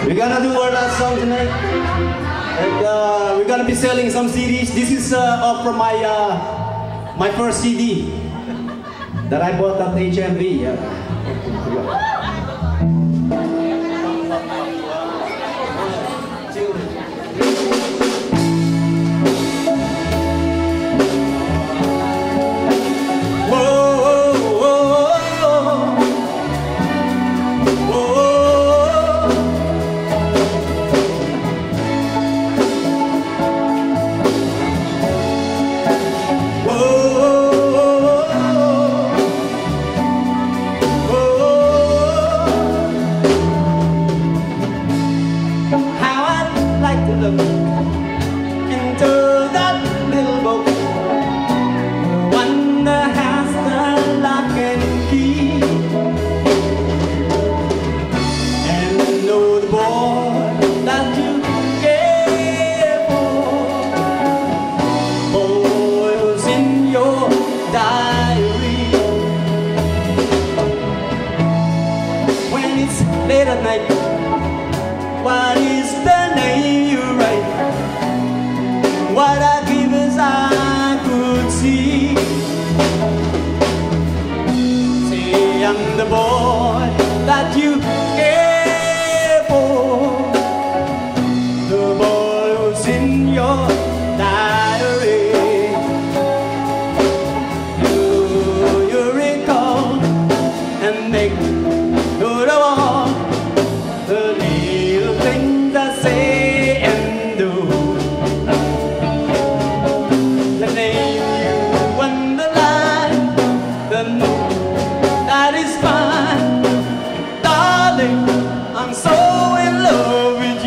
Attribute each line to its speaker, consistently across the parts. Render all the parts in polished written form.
Speaker 1: We're gonna do our last song tonight, and we're gonna be selling some CDs. This is off from my first CD that I bought at HMV. Late at night, what is the name you write? What I give as I could see. Say I'm the boy that you care for, the boy who's in your diary. Do you recall and make to the wall the little things I say and do, the name you underline, the moon that is fine. Darling, I'm so in love with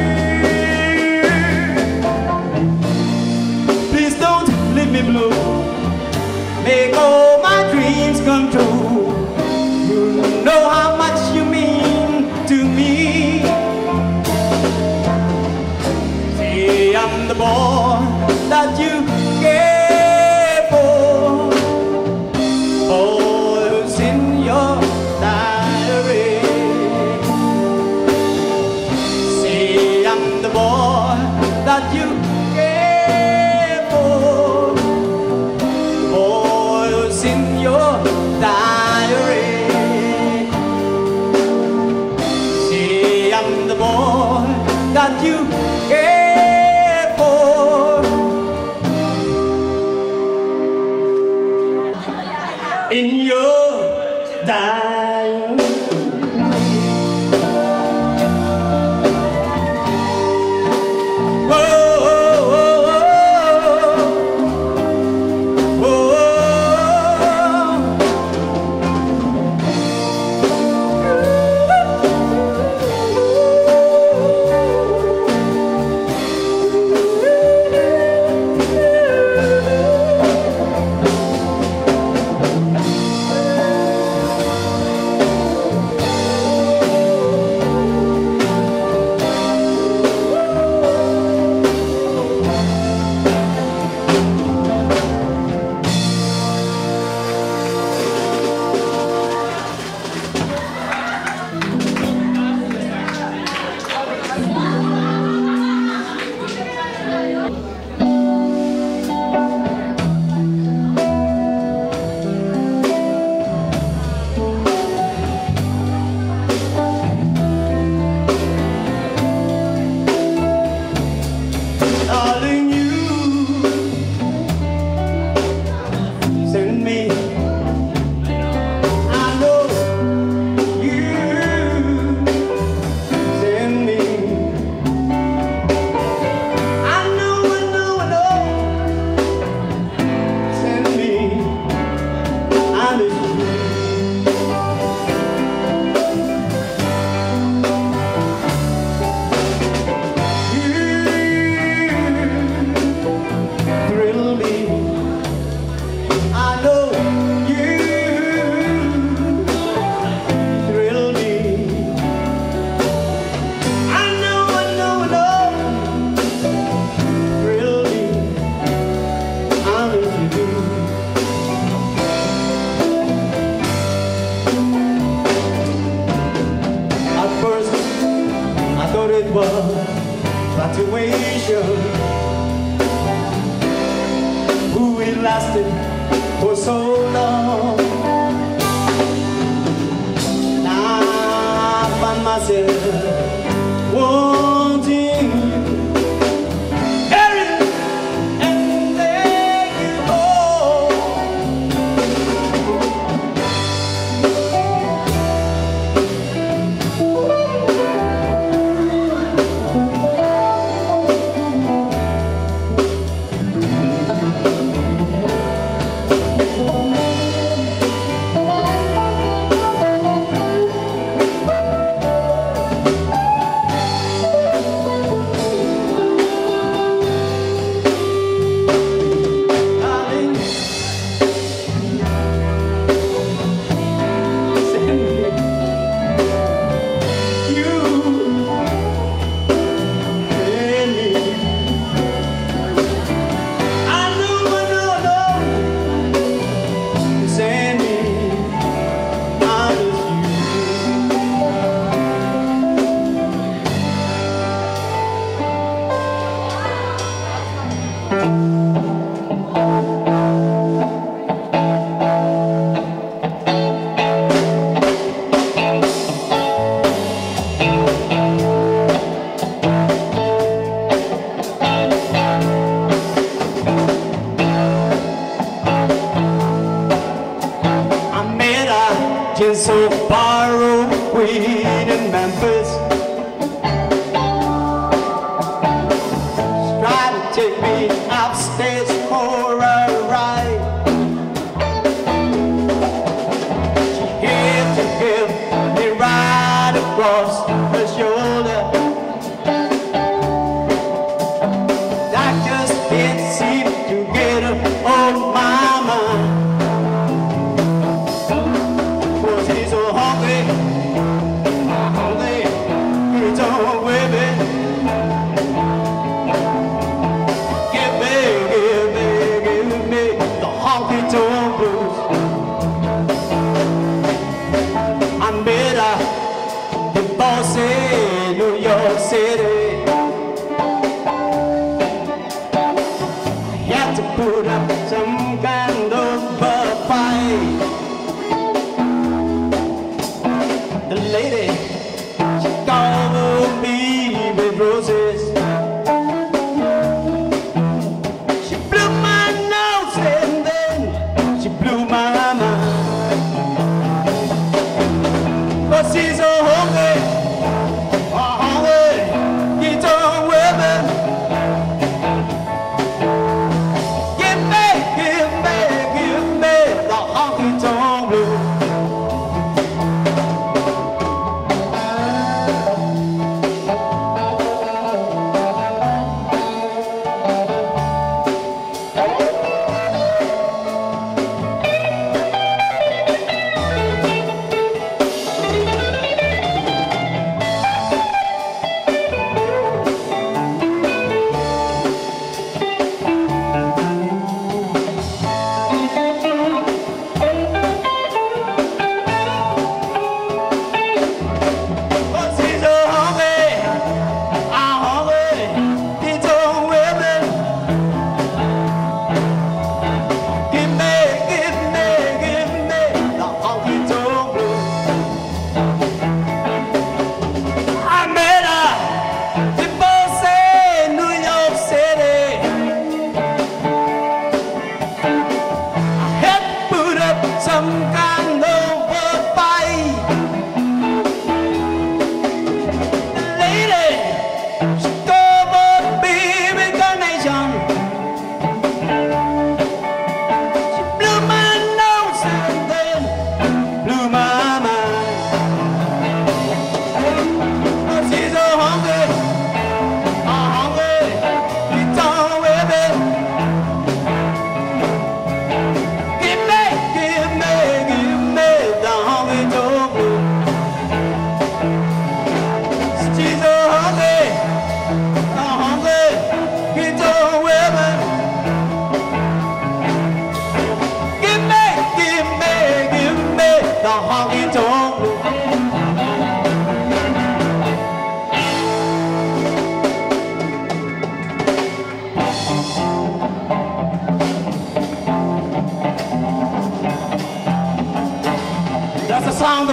Speaker 1: you. Please don't leave me blue, make all my dreams come true. You know how much you mean to me. Say I'm the boy that you care for, boy who's in your diary. Say I'm the boy that you care for, boy who's in your diary. I'm the boy that you care for in your diary. it was fluctuation. Who it lasted for so long. Now I find myself wanting you. So far away in Memphis, she tried to take me upstairs for a ride. She had to give me right across her shoulder. I just can't seem to get her on my mind. New York City, I had to put up some kind of a fight. The lady, she called me with roses. She blew my nose and then she blew my mind. But she's so hungry.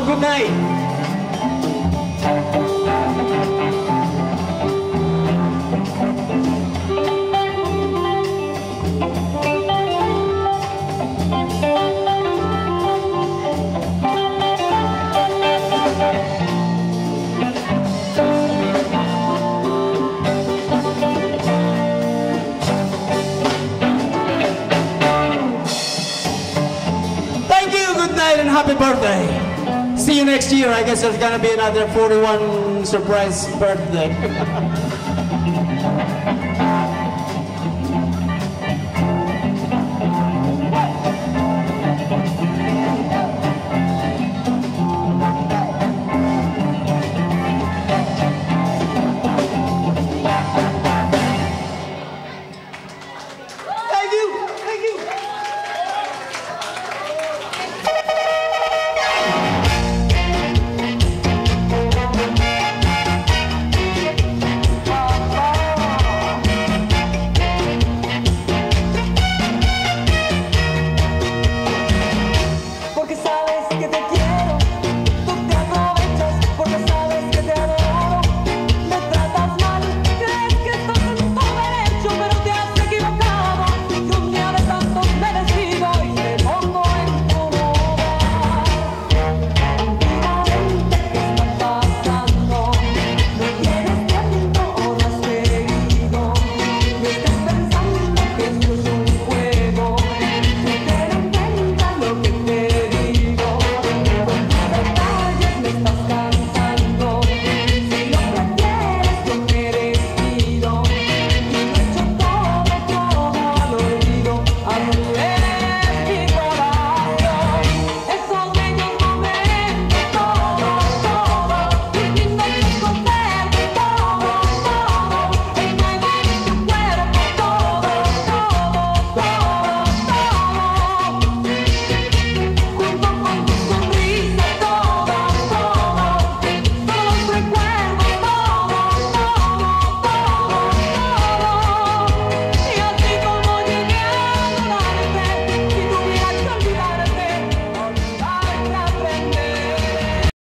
Speaker 1: good night. And happy birthday. See you next year. I guess there's gonna be another 41 surprise birthday.